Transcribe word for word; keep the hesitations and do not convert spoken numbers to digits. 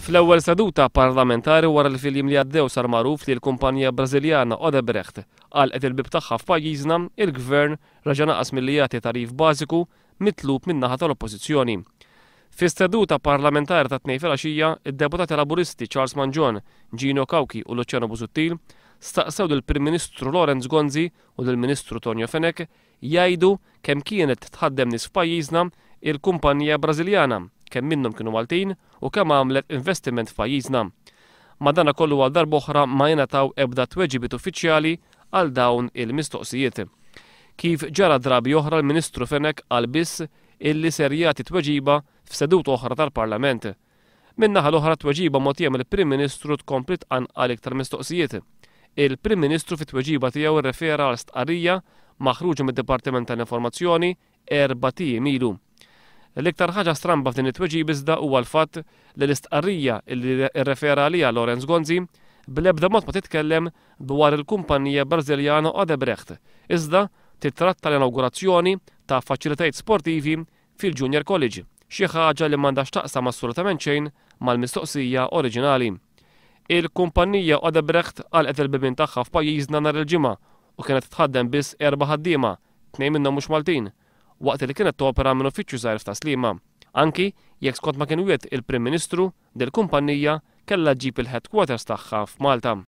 Fl-ewwel seduta parlamentari wara li fil-jiem li għaddew sar magħruf li l-kumpanija Brażiljana Odebrecht għalqet il-bib tagħha f'pajjiżna, il-Gvern raġa' naqas milli jagħti tarif bażiku mitlub min-naħa tal-Oppożizzjoni. Fis-seduta parlamentari ta' tnejn filgħaxija, id-deputati Laburisti Charles Mangione, Gino Cauchi u Luciano Busuttil staqsew lill-Prim Ministru Laurent Gonzi u lill-Ministru Tonio Fenech jgħidu kemm kienet tħaddem nies f'pajjiżna il-kumpanija Brażiljana, kemm minnhom kienu Maltin u kemm għamlet investiment f'pajjiżna. Madankollu għal darb'oħra ma jingħataw ebda tweġibiet uffiċjali għal dawn il-mistoqsijiet. Kif ġara drabi oħra l-Ministru Fenech qal biss illi ser jagħti tweġiba f'seduta oħra tal-Parlament. Min-naħa l-oħra tweġiba mogħtija mill-Prim Ministru tkompli tqanqal iktar mistoqsijiet. Il-Prim Ministru fit-tweġiba tiegħu irrefera għal stqarrija maħruġa mid-Dipartiment tal-Informazzjoni erba' tiem ilu. L-iktar ħaġa stramba f'din it-tweġib iżda huwa l-fatt li l-istqarrija li rrefera għaliha Laurent Gonzi bl-ebda mod ma titkellem dwar il-kumpanija Brażiljana Odebrecht, iżda titratta l-inawgurazzjoni ta' faċilitajiet sportivi fil-Junior College, xi ħaġa li m'għandax taqsam assolutament xejn mal-mistoqsija oriġinali. Il-kumpanija Odebrecht għalqet il-bibien tagħha f'pajjiżna nhar il-ġimgħa u kienet tħaddem biss erba' ħaddiema, tnejn minnhom mhux Maltin, waqt li kienet topera minn uffiċċju żgħir f'Taslima. Anki jekk skont ma kien wiegħed il-Prim Ministru del-kumpanija kellha ġġib il-headquarters tagħha f'Malta.